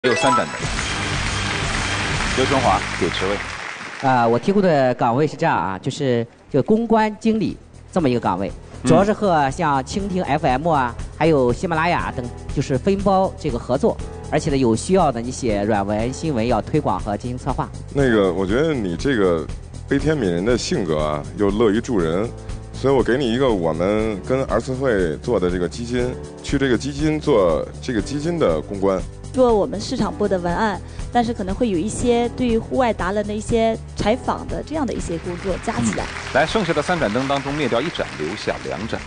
有3盏灯。刘春华给职位。 我提供的岗位是这样啊，就是公关经理这么一个岗位，主要是和像蜻蜓 FM 啊，还有喜马拉雅等，就是分包这个合作，而且呢有需要的你写软文、新闻要推广和进行策划。 那个，我觉得你这个悲天悯人的性格啊，又乐于助人，所以我给你一个我们跟儿童会做的这个基金，去这个基金做这个基金的公关。 做我们市场部的文案，但是可能会有一些对于户外达人的一些采访的这样的一些工作加起来。 来，剩下的3盏灯当中灭掉1盏，留下2盏。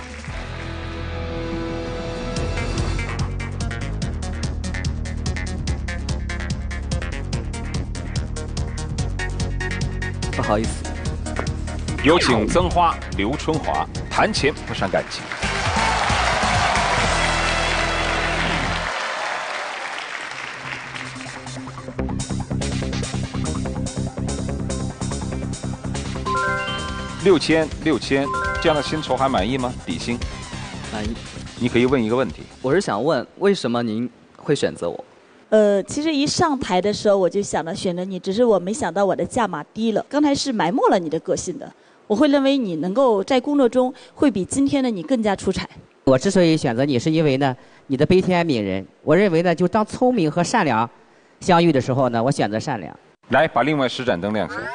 不好意思， 有请曾花、刘春华，谈钱不伤感情。6000，这样的薪酬还满意吗？底薪满意。 你可以问一个问题。 我是想问，为什么您会选择我？ 其实一上台的时候我就想着选择你，只是我没想到我的价码低了。刚才是埋没了你的个性的，我会认为你能够在工作中会比今天的你更加出彩。 我之所以选择你，是因为呢你的悲天悯人。我认为呢，就当聪明和善良相遇的时候呢，我选择善良。 来，把另外10盏灯亮起来。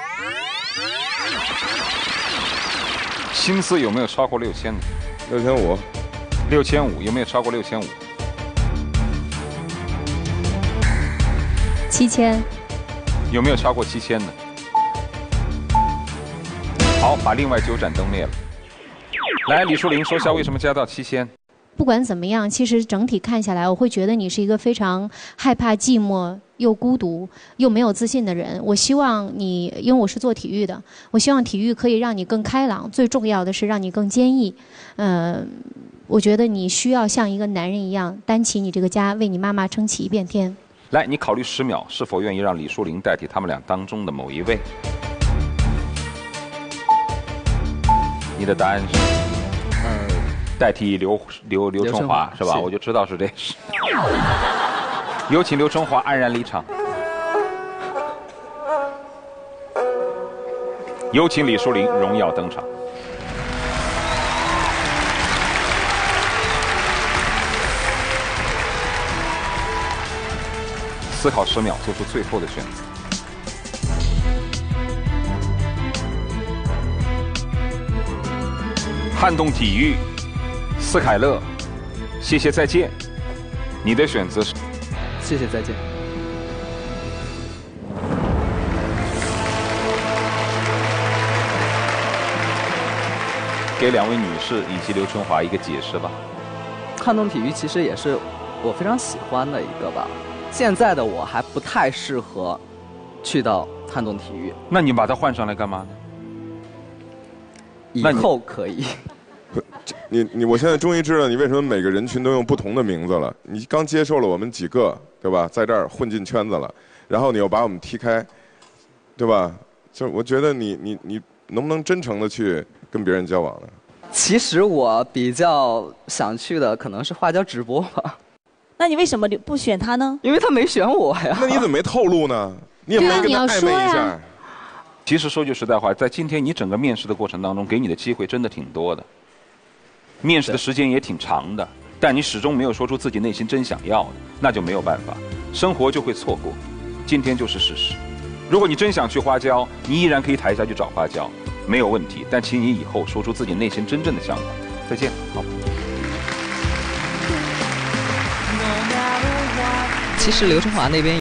薪资有没有超过6000的 6500。 6500有没有超过6500 7000。 有没有超过7000的？好，把另外9盏灯灭了。来，李淑玲说下为什么加到7000。 不管怎么样，其实整体看下来，我会觉得你是一个非常害怕寂寞又孤独又没有自信的人。我希望你，因为我是做体育的，我希望体育可以让你更开朗，最重要的是让你更坚毅。我觉得你需要像一个男人一样担起你这个家，为你妈妈撑起一片天。 来，你考虑10秒，是否愿意让李淑玲代替他们俩当中的某一位？你的答案是？代替刘春华是吧？我就知道是这事。有请刘春华安然离场。有请李淑玲荣耀登场。思考10秒，做出最后的选择。撼动体育，斯凯勒，谢谢再见。你的选择是？ 谢谢再见。 给2位女士以及刘春华一个解释吧。 撼动体育其实也是我非常喜欢的一个吧。现在的我还不太适合去到撼动体育。 那你把它换上来干嘛呢？ 以后可以。 我现在终于知道你为什么每个人群都用不同的名字了。你刚接受了我们几个，对吧？在这儿混进圈子了，然后你又把我们踢开，对吧？就是我觉得你能不能真诚的去跟别人交往呢？ 其实我比较想去的可能是花椒直播吧。 那你为什么不选他呢？ 因为他没选我呀。 那你怎么没透露呢？你也没跟他暧昧一下。 其实说句实在话，在今天你整个面试的过程当中，给你的机会真的挺多的，面试的时间也挺长的，但你始终没有说出自己内心真想要的，那就没有办法，生活就会错过。今天就是事实。如果你真想去花椒，你依然可以台下去找花椒，没有问题。但请你以后说出自己内心真正的想法。再见，好。 其实刘春华那边